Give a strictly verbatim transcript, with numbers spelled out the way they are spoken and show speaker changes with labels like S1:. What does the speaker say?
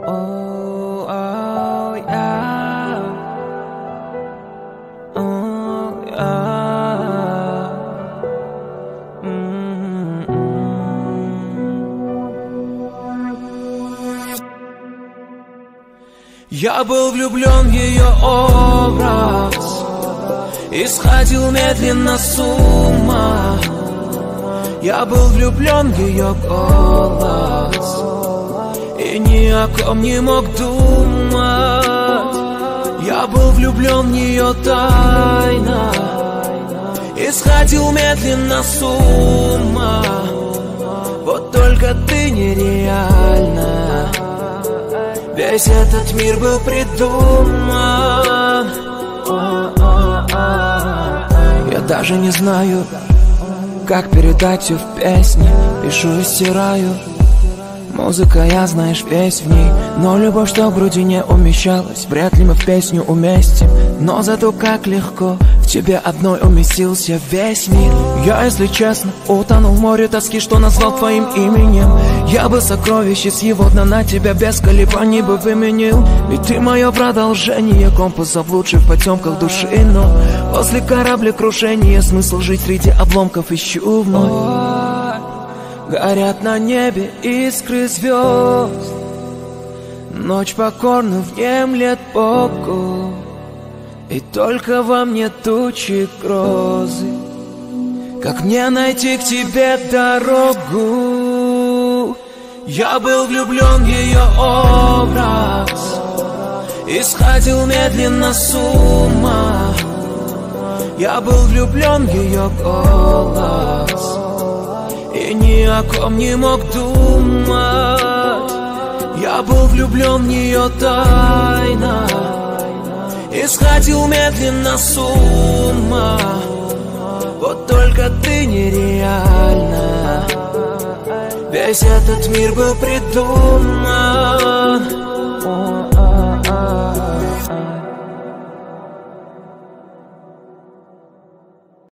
S1: Я был влюблен в ее образ и сходил медленно с ума. Я был влюблен в ее голос и ни о ком не мог думать. Я был влюблен в нее тайно и сходил медленно с ума. Вот только ты нереальна. Весь этот мир был придуман. Я даже не знаю, как передать все в песне. Пишу и стираю. Музыка, я, знаешь, весь в ней. Но любовь, что в груди не умещалась, вряд ли мы в песню уместим. Но зато как легко в тебе одной уместился весь мир. Я, если честно, утонул в море тоски, что назвал твоим именем. Я бы сокровище с его дна на тебя без колебаний бы выменил. Ведь ты мое продолжение, компаса в лучших потемках души. Но после кораблекрушения смысл жить среди обломков ищу вновь. Горят на небе искры звезд, ночь покорно внемлет Богу, и только во мне тучи грозы. Как мне найти к тебе дорогу? Я был влюблен в ее образ и сходил медленно с ума. Я был влюблен в ее голос и ни о ком не мог думать. Я был влюблен в нее тайно и сходил медленно с ума. Вот только ты нереальна. Весь этот мир был придуман.